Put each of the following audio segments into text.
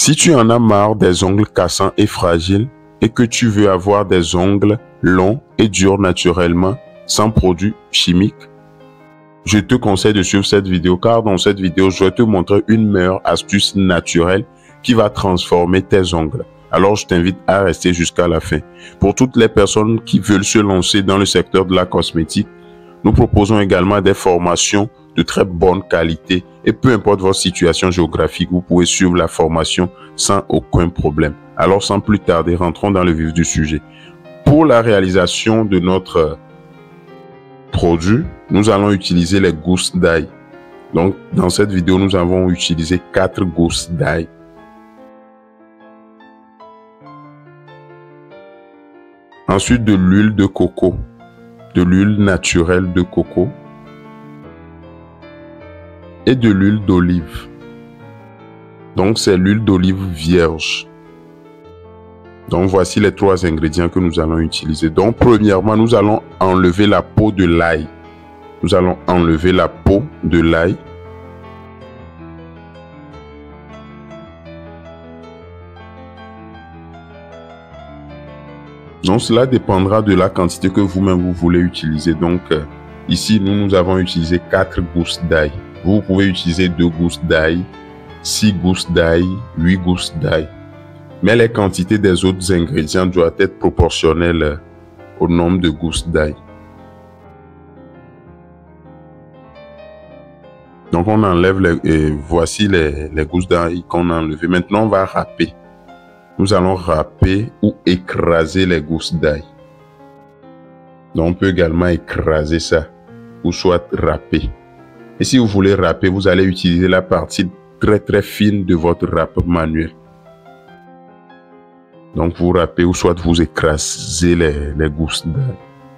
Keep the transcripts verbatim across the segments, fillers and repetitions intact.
Si tu en as marre des ongles cassants et fragiles et que tu veux avoir des ongles longs et durs naturellement sans produits chimiques, je te conseille de suivre cette vidéo car dans cette vidéo, je vais te montrer une meilleure astuce naturelle qui va transformer tes ongles. Alors, je t'invite à rester jusqu'à la fin. Pour toutes les personnes qui veulent se lancer dans le secteur de la cosmétique, nous proposons également des formations de très bonne qualité et peu importe votre situation géographique, vous pouvez suivre la formation sans aucun problème. Alors, sans plus tarder, rentrons dans le vif du sujet. Pour la réalisation de notre produit, nous allons utiliser les gousses d'ail. Donc, dans cette vidéo, nous avons utilisé quatre gousses d'ail. Ensuite, de l'huile de coco, de l'huile naturelle de coco et de l'huile d'olive. Donc, c'est l'huile d'olive vierge. Donc, voici les trois ingrédients que nous allons utiliser. Donc, premièrement, nous allons enlever la peau de l'ail. Nous allons enlever la peau de l'ail. Donc, cela dépendra de la quantité que vous-même vous voulez utiliser. Donc, euh, ici, nous, nous avons utilisé quatre gousses d'ail. Vous pouvez utiliser deux gousses d'ail, six gousses d'ail, huit gousses d'ail. Mais les quantités des autres ingrédients doivent être proportionnelles euh, au nombre de gousses d'ail. Donc, on enlève les, et voici les, les gousses d'ail qu'on a enlevées. Maintenant, on va râper. Nous allons râper ou écraser les gousses d'ail. Donc, on peut également écraser ça ou soit râper. Et si vous voulez râper, vous allez utiliser la partie très très fine de votre râpe manuel. Donc, vous râpez ou soit vous écrasez les, les gousses d'ail.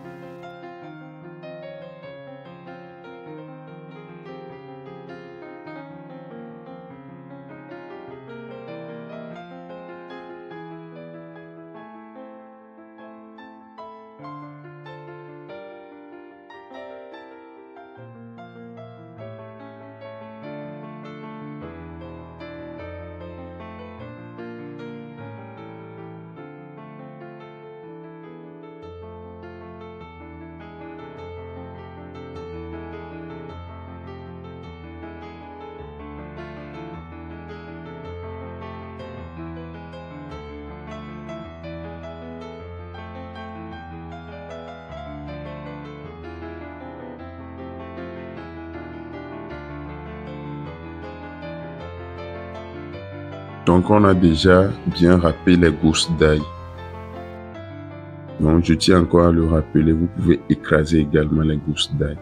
Donc, on a déjà bien râpé les gousses d'ail. Donc, je tiens encore à le rappeler, vous pouvez écraser également les gousses d'ail.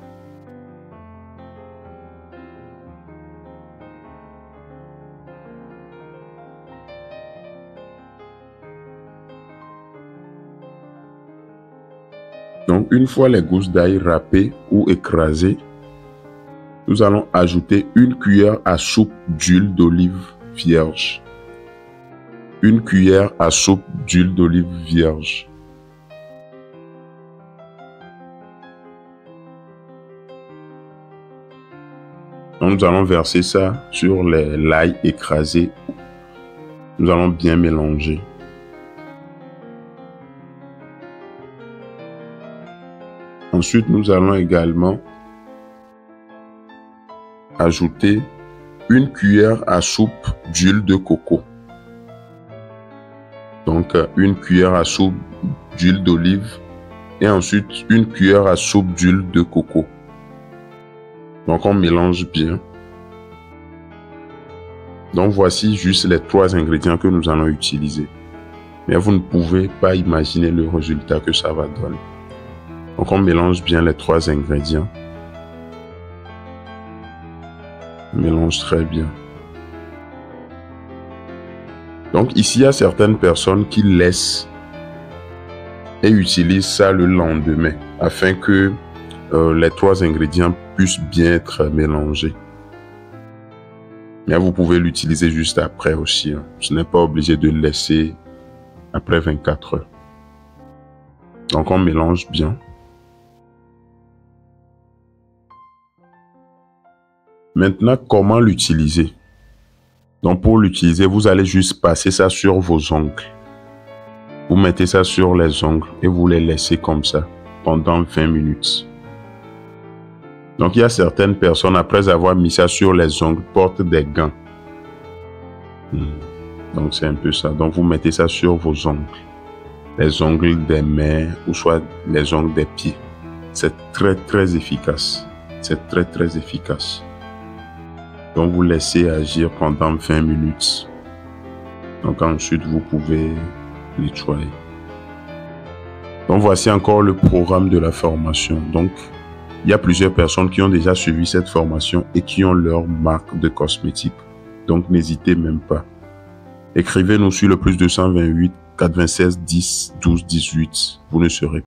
Donc, une fois les gousses d'ail râpées ou écrasées, nous allons ajouter une cuillère à soupe d'huile d'olive vierge. Une cuillère à soupe d'huile d'olive vierge. Donc, nous allons verser ça sur l'ail écrasé. Nous allons bien mélanger. Ensuite, nous allons également ajouter une cuillère à soupe d'huile de coco. Donc, une cuillère à soupe d'huile d'olive et ensuite une cuillère à soupe d'huile de coco. Donc, on mélange bien. Donc, voici juste les trois ingrédients que nous allons utiliser. Mais vous ne pouvez pas imaginer le résultat que ça va donner. Donc, on mélange bien les trois ingrédients. On mélange très bien. Donc, ici, il y a certaines personnes qui laissent et utilisent ça le lendemain afin que euh, les trois ingrédients puissent bien être mélangés. Mais vous pouvez l'utiliser juste après aussi. Hein. Ce n'est pas obligé de le laisser après vingt-quatre heures. Donc, on mélange bien. Maintenant, comment l'utiliser? Donc pour l'utiliser, vous allez juste passer ça sur vos ongles. Vous mettez ça sur les ongles et vous les laissez comme ça pendant vingt minutes. Donc il y a certaines personnes, après avoir mis ça sur les ongles, portent des gants. Donc c'est un peu ça. Donc vous mettez ça sur vos ongles. Les ongles des mains ou soit les ongles des pieds. C'est très très efficace. C'est très très efficace. Donc vous laissez agir pendant vingt minutes. Donc ensuite vous pouvez nettoyer. Donc voici encore le programme de la formation. Donc il y a plusieurs personnes qui ont déjà suivi cette formation et qui ont leur marque de cosmétiques. Donc n'hésitez même pas. Écrivez-nous sur le plus deux cent vingt-huit quatre-vingt-seize dix douze dix-huit. Vous ne serez